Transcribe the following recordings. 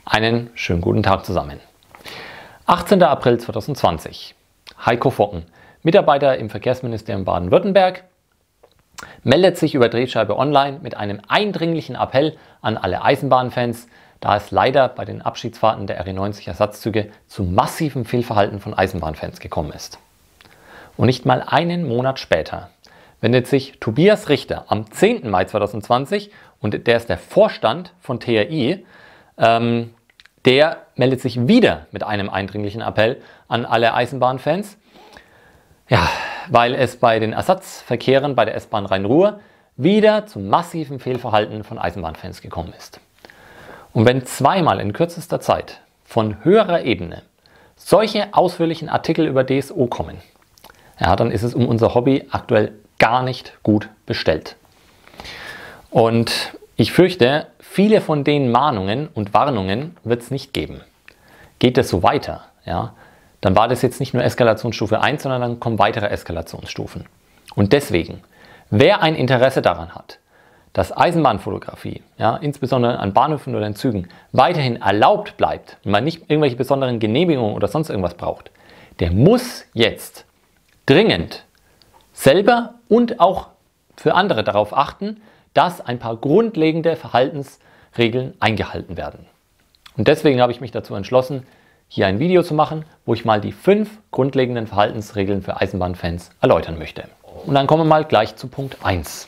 Einen schönen guten Tag zusammen. 18. April 2020. Heiko Focken, Mitarbeiter im Verkehrsministerium Baden-Württemberg, meldet sich über Drehscheibe Online mit einem eindringlichen Appell an alle Eisenbahnfans, da es leider bei den Abschiedsfahrten der RE90 Ersatzzüge zu massivem Fehlverhalten von Eisenbahnfans gekommen ist. Und nicht mal einen Monat später wendet sich Tobias Richter am 10. Mai 2020, und der ist der Vorstand von TRI, der meldet sich wieder mit einem eindringlichen Appell an alle Eisenbahnfans, ja, weil es bei den Ersatzverkehren bei der S-Bahn Rhein-Ruhr wieder zu massivem Fehlverhalten von Eisenbahnfans gekommen ist. Und wenn zweimal in kürzester Zeit von höherer Ebene solche ausführlichen Artikel über DSO kommen, ja, dann ist es um unser Hobby aktuell gar nicht gut bestellt. Und ich fürchte, viele von den Mahnungen und Warnungen wird es nicht geben. Geht es so weiter, ja, dann war das jetzt nicht nur Eskalationsstufe 1, sondern dann kommen weitere Eskalationsstufen. Und deswegen, wer ein Interesse daran hat, dass Eisenbahnfotografie, ja, insbesondere an Bahnhöfen oder in Zügen, weiterhin erlaubt bleibt und man nicht irgendwelche besonderen Genehmigungen oder sonst irgendwas braucht, der muss jetzt dringend selber und auch für andere darauf achten, dass ein paar grundlegende Verhaltensregeln eingehalten werden. Und deswegen habe ich mich dazu entschlossen, hier ein Video zu machen, wo ich mal die 5 grundlegenden Verhaltensregeln für Eisenbahnfans erläutern möchte. Und dann kommen wir mal gleich zu Punkt 1.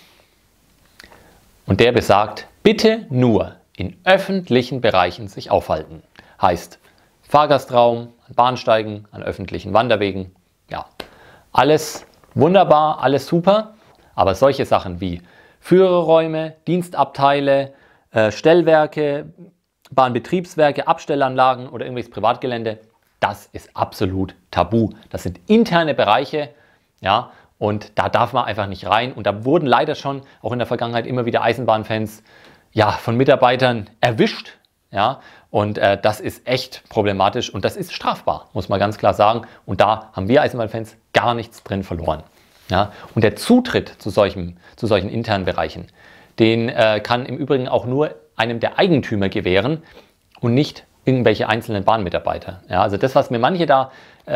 Und der besagt, bitte nur in öffentlichen Bereichen sich aufhalten. Heißt Fahrgastraum, an Bahnsteigen, an öffentlichen Wanderwegen. Ja, alles wunderbar, alles super. Aber solche Sachen wie Führerräume, Dienstabteile, Stellwerke, Bahnbetriebswerke, Abstellanlagen oder irgendwelches Privatgelände, das ist absolut tabu. Das sind interne Bereiche, ja, und da darf man einfach nicht rein. Und da wurden leider schon auch in der Vergangenheit immer wieder Eisenbahnfans, ja, von Mitarbeitern erwischt, ja, und das ist echt problematisch und das ist strafbar, muss man ganz klar sagen. Und da haben wir Eisenbahnfans gar nichts drin verloren. Ja, und der Zutritt zu solchen internen Bereichen, den kann im Übrigen auch nur einem der Eigentümer gewähren und nicht irgendwelche einzelnen Bahnmitarbeiter. Ja, also das, was mir manche da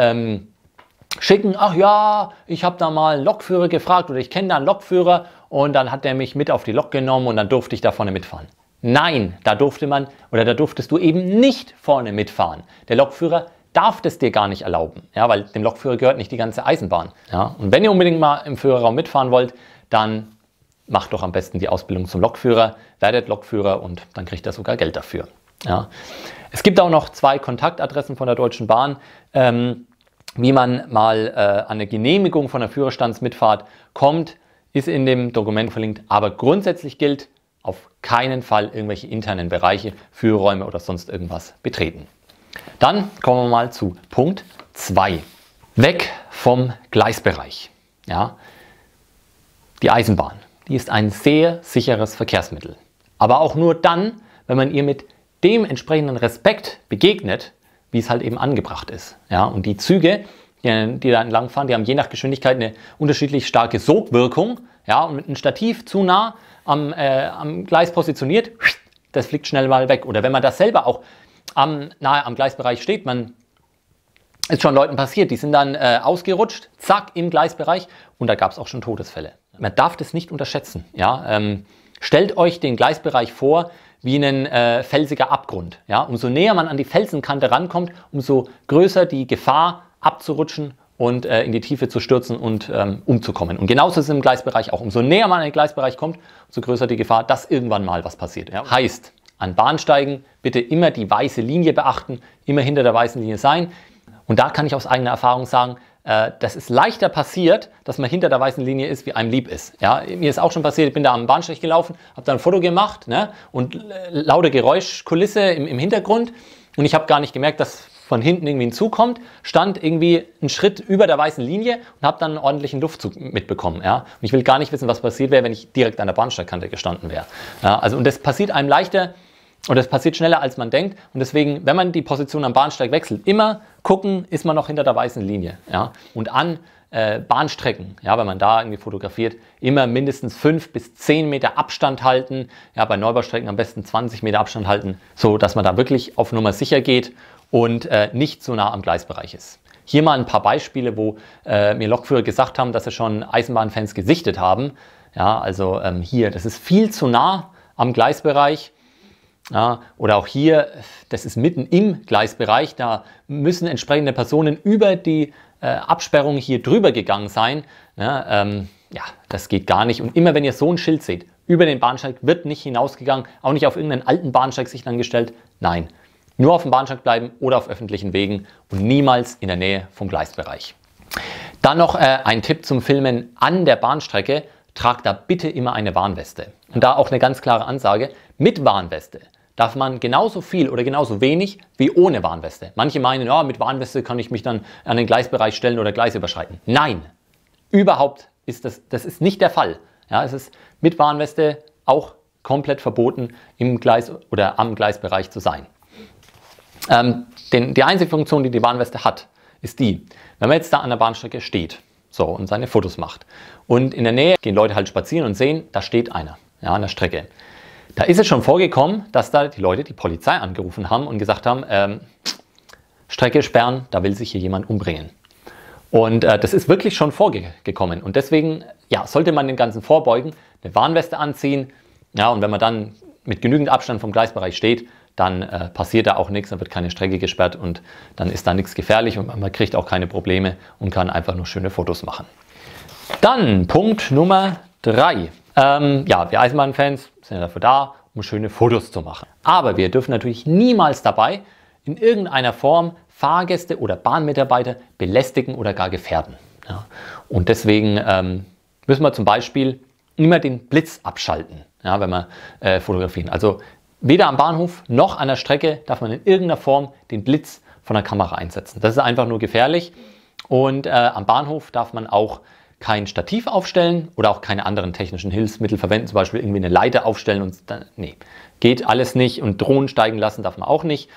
schicken, ach ja, ich habe da mal einen Lokführer gefragt oder ich kenne da einen Lokführer und dann hat der mich mit auf die Lok genommen und dann durfte ich da vorne mitfahren. Nein, da durftest du eben nicht vorne mitfahren. Der Lokführer darf das dir gar nicht erlauben, ja, weil dem Lokführer gehört nicht die ganze Eisenbahn. Ja. Und wenn ihr unbedingt mal im Führerraum mitfahren wollt, dann macht doch am besten die Ausbildung zum Lokführer, werdet Lokführer und dann kriegt ihr sogar Geld dafür. Ja. Es gibt auch noch 2 Kontaktadressen von der Deutschen Bahn, wie man mal an eine Genehmigung von der Führerstandsmitfahrt kommt, ist in dem Dokument verlinkt, aber grundsätzlich gilt, auf keinen Fall irgendwelche internen Bereiche, Führerräume oder sonst irgendwas betreten. Dann kommen wir mal zu Punkt 2. Weg vom Gleisbereich. Ja, die Eisenbahn, die ist ein sehr sicheres Verkehrsmittel. Aber auch nur dann, wenn man ihr mit dem entsprechenden Respekt begegnet, wie es halt eben angebracht ist. Ja, und die Züge, die da entlang fahren, die haben je nach Geschwindigkeit eine unterschiedlich starke Sogwirkung. Ja, und mit einem Stativ zu nah am Gleis positioniert, das fliegt schnell mal weg. Oder wenn man das selber auch nahe am Gleisbereich steht, ist schon Leuten passiert, die sind dann ausgerutscht, zack, im Gleisbereich, und da gab es auch schon Todesfälle. Man darf das nicht unterschätzen. Ja? Stellt euch den Gleisbereich vor wie ein felsiger Abgrund. Ja? Umso näher man an die Felsenkante rankommt, umso größer die Gefahr abzurutschen und in die Tiefe zu stürzen und umzukommen. Und genauso ist es im Gleisbereich auch. Umso näher man an den Gleisbereich kommt, umso größer die Gefahr, dass irgendwann mal was passiert. Ja? Heißt, an Bahnsteigen bitte immer die weiße Linie beachten, immer hinter der weißen Linie sein. Und da kann ich aus eigener Erfahrung sagen, das ist leichter passiert, dass man hinter der weißen Linie ist, wie einem lieb ist. Ja, mir ist auch schon passiert, ich bin da am Bahnsteig gelaufen, habe da ein Foto gemacht, ne, und laute Geräuschkulisse im Hintergrund. Und ich habe gar nicht gemerkt, dass von hinten irgendwie ein Zug kommt, stand irgendwie einen Schritt über der weißen Linie und habe dann einen ordentlichen Luftzug mitbekommen. Ja? Und ich will gar nicht wissen, was passiert wäre, wenn ich direkt an der Bahnsteigkante gestanden wäre. Ja, also, und das passiert einem leichter und das passiert schneller, als man denkt. Und deswegen, wenn man die Position am Bahnsteig wechselt, immer gucken, ist man noch hinter der weißen Linie. Ja? Und an Bahnstrecken, ja, wenn man da irgendwie fotografiert, immer mindestens 5 bis 10 Meter Abstand halten. Ja, bei Neubaustrecken am besten 20 Meter Abstand halten, so dass man da wirklich auf Nummer sicher geht und nicht so nah am Gleisbereich ist. Hier mal ein paar Beispiele, wo mir Lokführer gesagt haben, dass sie schon Eisenbahnfans gesichtet haben. Ja, also hier, das ist viel zu nah am Gleisbereich. Ja, oder auch hier, das ist mitten im Gleisbereich, da müssen entsprechende Personen über die Absperrung hier drüber gegangen sein. Ja, ja, das geht gar nicht. Und immer wenn ihr so ein Schild seht, über den Bahnsteig wird nicht hinausgegangen, auch nicht auf irgendeinen alten Bahnsteig sich dann gestellt. Nein, nur auf dem Bahnsteig bleiben oder auf öffentlichen Wegen und niemals in der Nähe vom Gleisbereich. Dann noch ein Tipp zum Filmen an der Bahnstrecke. Tragt da bitte immer eine Warnweste. Und da auch eine ganz klare Ansage, mit Warnweste darf man genauso viel oder genauso wenig wie ohne Warnweste. Manche meinen, ja, mit Warnweste kann ich mich dann an den Gleisbereich stellen oder Gleis überschreiten. Nein, überhaupt ist das ist nicht der Fall. Ja, es ist mit Warnweste auch komplett verboten, im Gleis oder am Gleisbereich zu sein. Die einzige Funktion, die die Warnweste hat, ist die, wenn man jetzt da an der Bahnstrecke steht, so, und seine Fotos macht und in der Nähe gehen Leute halt spazieren und sehen, da steht einer, ja, an der Strecke. Da ist es schon vorgekommen, dass da die Leute die Polizei angerufen haben und gesagt haben, Strecke sperren, da will sich hier jemand umbringen. Und das ist wirklich schon vorgekommen. Und deswegen ja, sollte man dem Ganzen vorbeugen, eine Warnweste anziehen. Ja, und wenn man dann mit genügend Abstand vom Gleisbereich steht, dann passiert da auch nichts, dann wird keine Strecke gesperrt und dann ist da nichts gefährlich und man kriegt auch keine Probleme und kann einfach nur schöne Fotos machen. Dann Punkt Nummer 3. Ja, wir Eisenbahnfans sind ja dafür da, um schöne Fotos zu machen. Aber wir dürfen natürlich niemals dabei in irgendeiner Form Fahrgäste oder Bahnmitarbeiter belästigen oder gar gefährden. Ja. Und deswegen müssen wir zum Beispiel immer den Blitz abschalten, ja, wenn wir fotografieren. Also weder am Bahnhof noch an der Strecke darf man in irgendeiner Form den Blitz von der Kamera einsetzen. Das ist einfach nur gefährlich. Und am Bahnhof darf man auch kein Stativ aufstellen oder auch keine anderen technischen Hilfsmittel verwenden, zum Beispiel irgendwie eine Leiter aufstellen und dann, nee, geht alles nicht und Drohnen steigen lassen darf man auch nicht.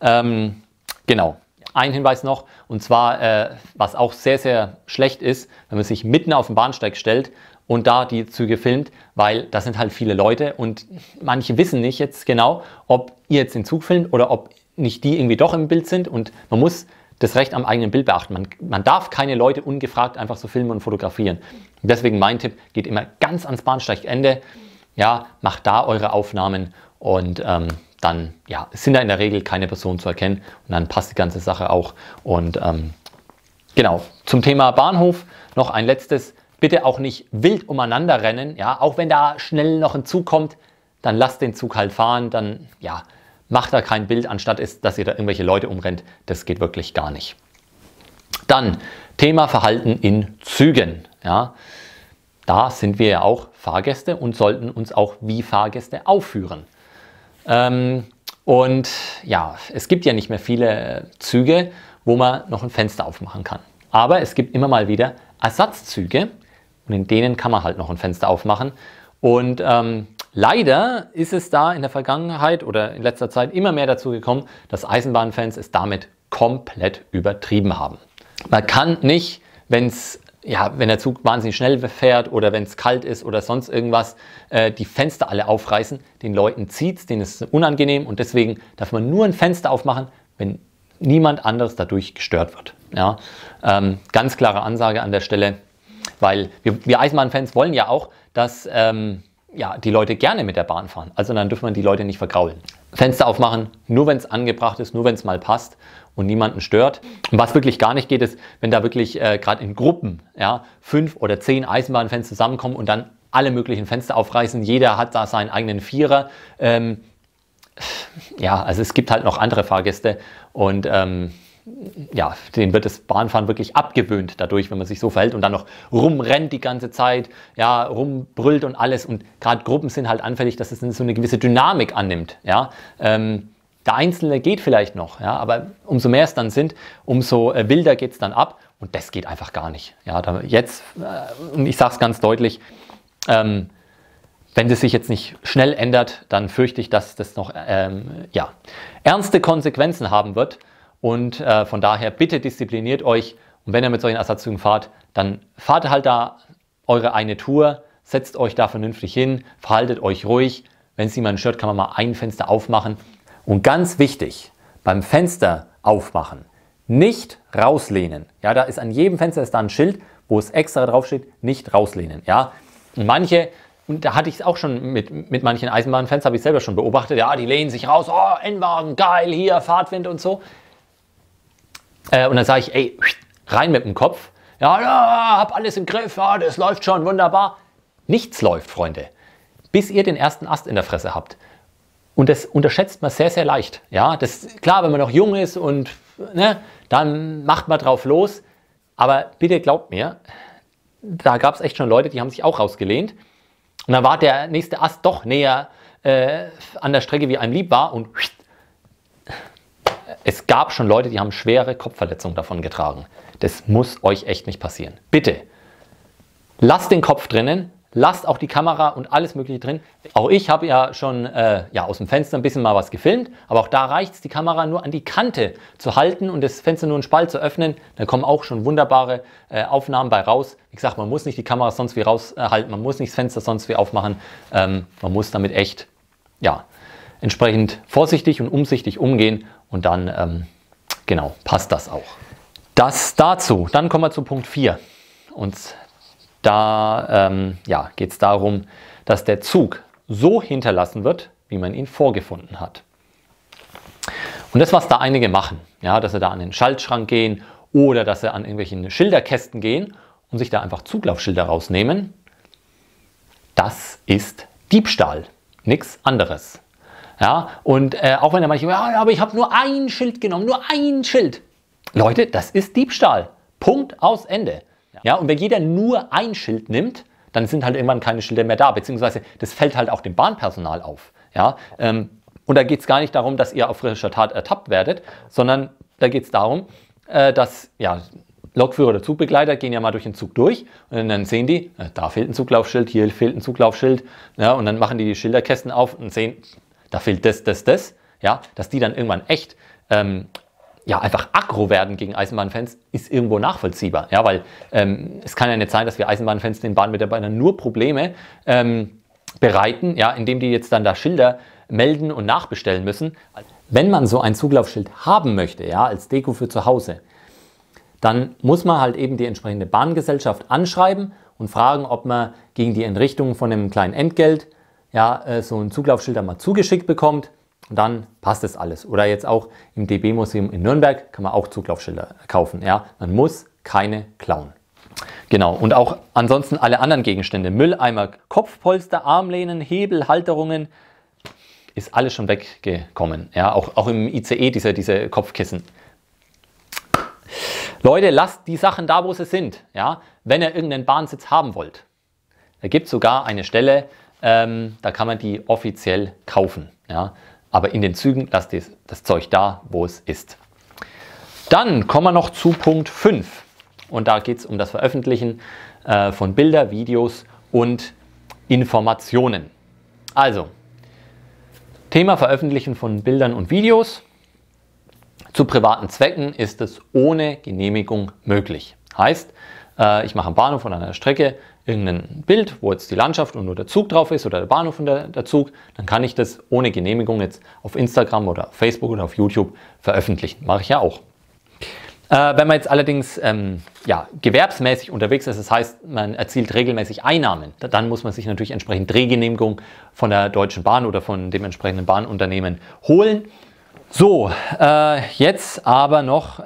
Genau, ein Hinweis noch, und zwar, was auch sehr, sehr schlecht ist, wenn man sich mitten auf den Bahnsteig stellt und da die Züge filmt, weil da sind halt viele Leute und manche wissen nicht jetzt genau, ob ihr jetzt den Zug filmt oder ob nicht die irgendwie doch im Bild sind und man muss das Recht am eigenen Bild beachten. Man darf keine Leute ungefragt einfach so filmen und fotografieren. Und deswegen mein Tipp, geht immer ganz ans Bahnsteigende, ja, macht da eure Aufnahmen und dann ja, sind da in der Regel keine Personen zu erkennen und dann passt die ganze Sache auch. Und genau, zum Thema Bahnhof noch ein letztes, bitte auch nicht wild umeinander rennen, ja, auch wenn da schnell noch ein Zug kommt, dann lasst den Zug halt fahren, dann ja, macht da kein Bild, anstatt ist, dass ihr da irgendwelche Leute umrennt. Das geht wirklich gar nicht. Dann Thema Verhalten in Zügen. Ja, da sind wir ja auch Fahrgäste und sollten uns auch wie Fahrgäste aufführen. Und ja, es gibt ja nicht mehr viele Züge, wo man noch ein Fenster aufmachen kann. Aber es gibt immer mal wieder Ersatzzüge und in denen kann man halt noch ein Fenster aufmachen. Und leider ist es da in der Vergangenheit oder in letzter Zeit immer mehr dazu gekommen, dass Eisenbahnfans es damit komplett übertrieben haben. Man kann nicht, wenn der Zug wahnsinnig schnell fährt oder wenn es kalt ist oder sonst irgendwas, die Fenster alle aufreißen. Den Leuten zieht es, denen ist es unangenehm und deswegen darf man nur ein Fenster aufmachen, wenn niemand anderes dadurch gestört wird. Ja? Ganz klare Ansage an der Stelle, weil wir Eisenbahnfans wollen ja auch, dass ja, die Leute gerne mit der Bahn fahren. Also dann dürfen wir die Leute nicht vergraulen. Fenster aufmachen, nur wenn es angebracht ist, nur wenn es mal passt und niemanden stört. Und was wirklich gar nicht geht, ist, wenn da wirklich gerade in Gruppen, ja, 5 oder 10 Eisenbahnfans zusammenkommen und dann alle möglichen Fenster aufreißen. Jeder hat da seinen eigenen Vierer. Ja, also es gibt halt noch andere Fahrgäste und ja, denen wird das Bahnfahren wirklich abgewöhnt dadurch, wenn man sich so verhält und dann noch rumrennt die ganze Zeit, ja, rumbrüllt und alles. Und gerade Gruppen sind halt anfällig, dass es so eine gewisse Dynamik annimmt. Ja. Der Einzelne geht vielleicht noch, ja, aber umso mehr es dann sind, umso wilder geht es dann ab und das geht einfach gar nicht. Ja, jetzt, und ich sage es ganz deutlich, wenn das sich jetzt nicht schnell ändert, dann fürchte ich, dass das noch ernste Konsequenzen haben wird. Und von daher bitte diszipliniert euch Und wenn ihr mit solchen Ersatzzügen fahrt, dann fahrt halt da eure eine Tour, setzt euch da vernünftig hin, verhaltet euch ruhig. Wenn es niemanden stört, kann man mal ein Fenster aufmachen. Und ganz wichtig, beim Fenster aufmachen, nicht rauslehnen. Ja, da ist an jedem Fenster ist da ein Schild, wo es extra draufsteht, nicht rauslehnen. Ja, und manche, und da hatte ich es auch schon mit manchen Eisenbahnfans, habe ich selber schon beobachtet, ja, die lehnen sich raus, oh, N-Wagen, geil, hier, Fahrtwind und so. Und dann sage ich, ey, rein mit dem Kopf. Ja, ja, hab alles im Griff, ja, das läuft schon, wunderbar. Nichts läuft, Freunde, bis ihr den ersten Ast in der Fresse habt. Und das unterschätzt man sehr, sehr leicht. Ja, das klar, wenn man noch jung ist und ne, dann macht man drauf los. Aber bitte glaubt mir, da gab es echt schon Leute, die haben sich auch rausgelehnt. Und dann war der nächste Ast doch näher an der Strecke, wie einem lieb war. Und es gab schon Leute, die haben schwere Kopfverletzungen davon getragen. Das muss euch echt nicht passieren. Bitte, lasst den Kopf drinnen. Lasst auch die Kamera und alles Mögliche drin. Auch ich habe ja schon aus dem Fenster ein bisschen mal was gefilmt, aber auch da reicht es, die Kamera nur an die Kante zu halten und das Fenster nur einen Spalt zu öffnen. Da kommen auch schon wunderbare Aufnahmen bei raus. Wie gesagt, man muss nicht die Kamera sonst wie raushalten, man muss nicht das Fenster sonst wie aufmachen. Man muss damit echt entsprechend vorsichtig und umsichtig umgehen und dann genau, passt das auch. Das dazu. Dann kommen wir zu Punkt 4. Und da geht es darum, dass der Zug so hinterlassen wird, wie man ihn vorgefunden hat. Und das, was da einige machen, ja, dass sie da an den Schaltschrank gehen oder dass sie an irgendwelchen Schilderkästen gehen und sich da einfach Zuglaufschilder rausnehmen, das ist Diebstahl, nichts anderes. Ja, und auch wenn da manche, ja, aber ich habe nur ein Schild genommen, nur ein Schild. Leute, das ist Diebstahl. Punkt, aus, Ende. Ja, und wenn jeder nur ein Schild nimmt, dann sind halt irgendwann keine Schilder mehr da, beziehungsweise das fällt halt auch dem Bahnpersonal auf. Ja, und da geht es gar nicht darum, dass ihr auf frischer Tat ertappt werdet, sondern da geht es darum, dass Lokführer oder Zugbegleiter gehen ja mal durch den Zug durch und dann sehen die, da fehlt ein Zuglaufschild, hier fehlt ein Zuglaufschild, ja, und dann machen die Schilderkästen auf und sehen, da fehlt das, ja, dass die dann irgendwann echt einfach aggro werden gegen Eisenbahnfans, ist irgendwo nachvollziehbar. Ja, weil es kann ja nicht sein, dass wir Eisenbahnfans den Bahnmitarbeitern nur Probleme bereiten, ja, indem die jetzt dann da Schilder melden und nachbestellen müssen. Wenn man so ein Zuglaufschild haben möchte, ja, als Deko für zu Hause, dann muss man halt eben die entsprechende Bahngesellschaft anschreiben und fragen, ob man gegen die Entrichtung von einem kleinen Entgelt so ein Zuglaufschild mal zugeschickt bekommt. Und dann passt das alles. Oder jetzt auch im DB-Museum in Nürnberg kann man auch Zuglaufschilder kaufen. Ja? Man muss keine klauen. Genau, und auch ansonsten alle anderen Gegenstände. Mülleimer, Kopfpolster, Armlehnen, Hebel, Halterungen, ist alles schon weggekommen. Ja? Auch im ICE diese Kopfkissen. Leute, lasst die Sachen da, wo sie sind. Ja? Wenn ihr irgendeinen Bahnsitz haben wollt. Da gibt es sogar eine Stelle, da kann man die offiziell kaufen. Ja? Aber in den Zügen lasst ihr das Zeug da, wo es ist. Dann kommen wir noch zu Punkt 5. Und da geht es um das Veröffentlichen von Bilder, Videos und Informationen. Also, Thema Veröffentlichen von Bildern und Videos. Zu privaten Zwecken ist es ohne Genehmigung möglich. Heißt, ich mache am Bahnhof oder an einer Strecke irgendein Bild, wo jetzt die Landschaft und nur der Zug drauf ist oder der Bahnhof und der Zug, dann kann ich das ohne Genehmigung jetzt auf Instagram oder auf Facebook oder auf YouTube veröffentlichen. Mache ich ja auch. Wenn man jetzt allerdings gewerbsmäßig unterwegs ist, das heißt, man erzielt regelmäßig Einnahmen, dann muss man sich natürlich entsprechend Drehgenehmigung von der Deutschen Bahn oder von dem entsprechenden Bahnunternehmen holen. So, jetzt aber noch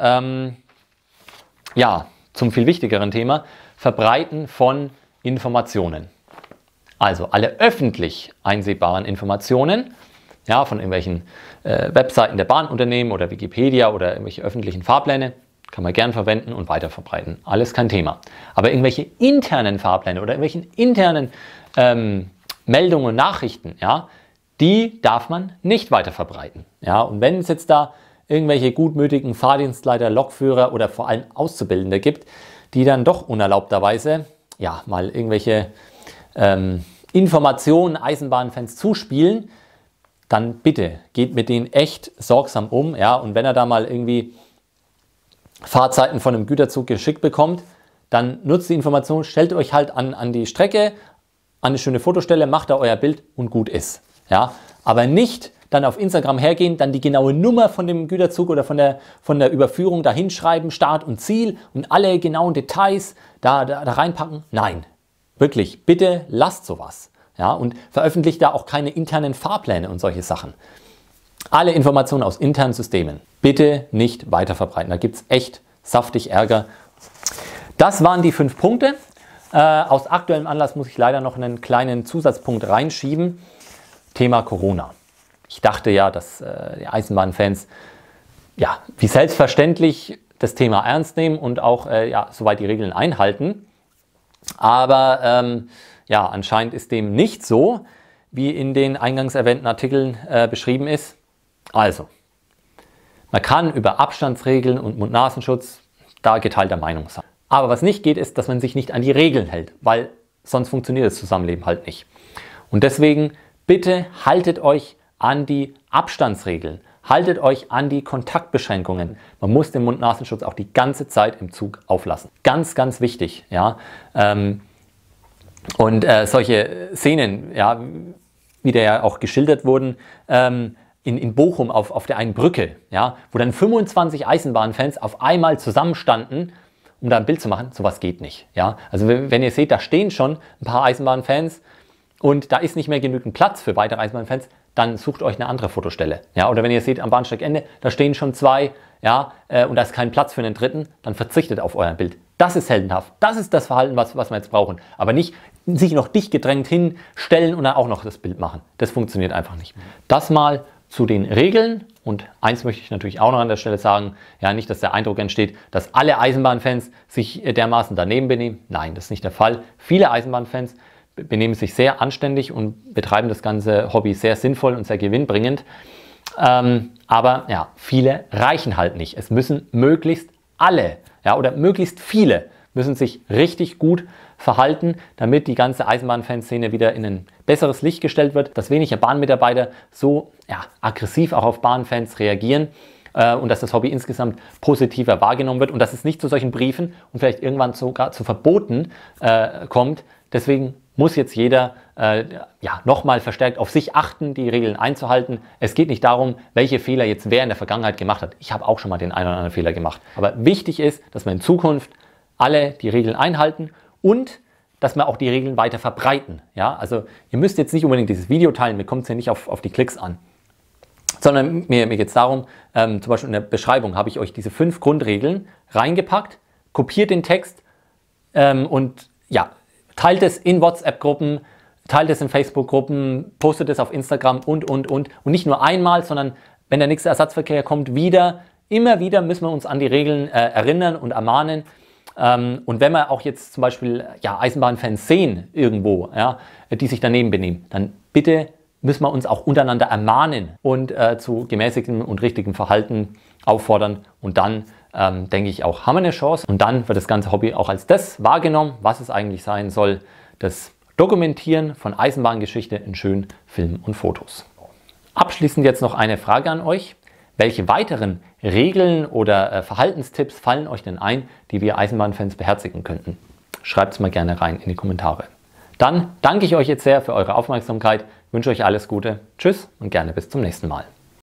zum viel wichtigeren Thema, Verbreiten von Informationen. Also alle öffentlich einsehbaren Informationen, ja, von irgendwelchen Webseiten der Bahnunternehmen oder Wikipedia oder irgendwelche öffentlichen Fahrpläne, kann man gern verwenden und weiterverbreiten. Alles kein Thema. Aber irgendwelche internen Fahrpläne oder irgendwelchen internen Meldungen und Nachrichten, ja, die darf man nicht weiter verbreiten. Ja, und wenn es jetzt da irgendwelche gutmütigen Fahrdienstleiter, Lokführer oder vor allem Auszubildende gibt, die dann doch unerlaubterweise mal irgendwelche Informationen Eisenbahnfans zuspielen, dann bitte geht mit denen echt sorgsam um. Ja, und wenn er da mal irgendwie Fahrzeiten von einem Güterzug geschickt bekommt, dann nutzt die Information, stellt euch halt an die Strecke, an eine schöne Fotostelle, macht da euer Bild und gut ist. Ja? Aber nicht dann auf Instagram hergehen, dann die genaue Nummer von dem Güterzug oder von der Überführung da hinschreiben, Start und Ziel und alle genauen Details da reinpacken. Nein, wirklich, bitte lasst sowas. Ja? Und veröffentlicht da auch keine internen Fahrpläne und solche Sachen. Alle Informationen aus internen Systemen bitte nicht weiterverbreiten. Da gibt es echt saftig Ärger. Das waren die 5 Punkte. Aus aktuellem Anlass muss ich leider noch einen kleinen Zusatzpunkt reinschieben. Thema Corona. Ich dachte ja, dass die Eisenbahnfans ja, wie selbstverständlich das Thema ernst nehmen und auch soweit die Regeln einhalten. Aber ja, anscheinend ist dem nicht so, wie in den eingangs erwähnten Artikeln beschrieben ist. Also, man kann über Abstandsregeln und Mund-Nasenschutz da geteilter Meinung sein. Aber was nicht geht, ist, dass man sich nicht an die Regeln hält, weil sonst funktioniert das Zusammenleben halt nicht. Und deswegen bitte haltet euch an die Abstandsregeln, haltet euch an die Kontaktbeschränkungen. Man muss den Mund-Nasenschutz auch die ganze Zeit im Zug auflassen. Ganz, ganz wichtig. Ja? Und solche Szenen, ja, wie der ja auch geschildert wurden, in Bochum auf der einen Brücke, ja, wo dann 25 Eisenbahnfans auf einmal zusammenstanden, um da ein Bild zu machen, sowas geht nicht. Ja? Also wenn ihr seht, da stehen schon ein paar Eisenbahnfans und da ist nicht mehr genügend Platz für weitere Eisenbahnfans, dann sucht euch eine andere Fotostelle. Ja? Oder wenn ihr seht am Bahnsteigende, da stehen schon 2, ja, und da ist kein Platz für einen dritten, dann verzichtet auf euer Bild. Das ist heldenhaft. Das ist das Verhalten, was wir jetzt brauchen. Aber nicht sich noch dicht gedrängt hinstellen und dann auch noch das Bild machen. Das funktioniert einfach nicht. Das mal zu den Regeln. Und eins möchte ich natürlich auch noch an der Stelle sagen, ja, nicht, dass der Eindruck entsteht, dass alle Eisenbahnfans sich dermaßen daneben benehmen. Nein, das ist nicht der Fall. Viele Eisenbahnfans benehmen sich sehr anständig und betreiben das ganze Hobby sehr sinnvoll und sehr gewinnbringend. Aber ja, viele reichen halt nicht. Es müssen möglichst alle, ja, oder möglichst viele müssen sich richtig gut verhalten, damit die ganze Eisenbahnfanszene wieder in ein besseres Licht gestellt wird, dass weniger Bahnmitarbeiter so aggressiv auch auf Bahnfans reagieren und dass das Hobby insgesamt positiver wahrgenommen wird und dass es nicht zu solchen Briefen und vielleicht irgendwann sogar zu Verboten kommt. Deswegen muss jetzt jeder nochmal verstärkt auf sich achten, die Regeln einzuhalten. Es geht nicht darum, welche Fehler jetzt wer in der Vergangenheit gemacht hat. Ich habe auch schon mal den einen oder anderen Fehler gemacht. Aber wichtig ist, dass wir in Zukunft alle die Regeln einhalten und dass wir auch die Regeln weiter verbreiten. Ja? Also ihr müsst jetzt nicht unbedingt dieses Video teilen, mir kommt es ja nicht auf die Klicks an. Sondern mir geht es darum, zum Beispiel in der Beschreibung habe ich euch diese 5 Grundregeln reingepackt, kopiert den Text und ja, teilt es in WhatsApp-Gruppen, teilt es in Facebook-Gruppen, postet es auf Instagram und. Und nicht nur einmal, sondern wenn der nächste Ersatzverkehr kommt, immer wieder müssen wir uns an die Regeln erinnern und ermahnen. Und wenn wir auch jetzt zum Beispiel Eisenbahnfans sehen irgendwo, ja, die sich daneben benehmen, dann bitte müssen wir uns auch untereinander ermahnen und zu gemäßigtem und richtigem Verhalten auffordern. Und dann, denke ich, auch haben wir eine Chance. Und dann wird das ganze Hobby auch als das wahrgenommen, was es eigentlich sein soll. Das Dokumentieren von Eisenbahngeschichte in schönen Filmen und Fotos. Abschließend jetzt noch eine Frage an euch. Welche weiteren Regeln oder Verhaltenstipps fallen euch denn ein, die wir Eisenbahnfans beherzigen könnten? Schreibt es mal gerne rein in die Kommentare. Dann danke ich euch jetzt sehr für eure Aufmerksamkeit, wünsche euch alles Gute, tschüss und gerne bis zum nächsten Mal.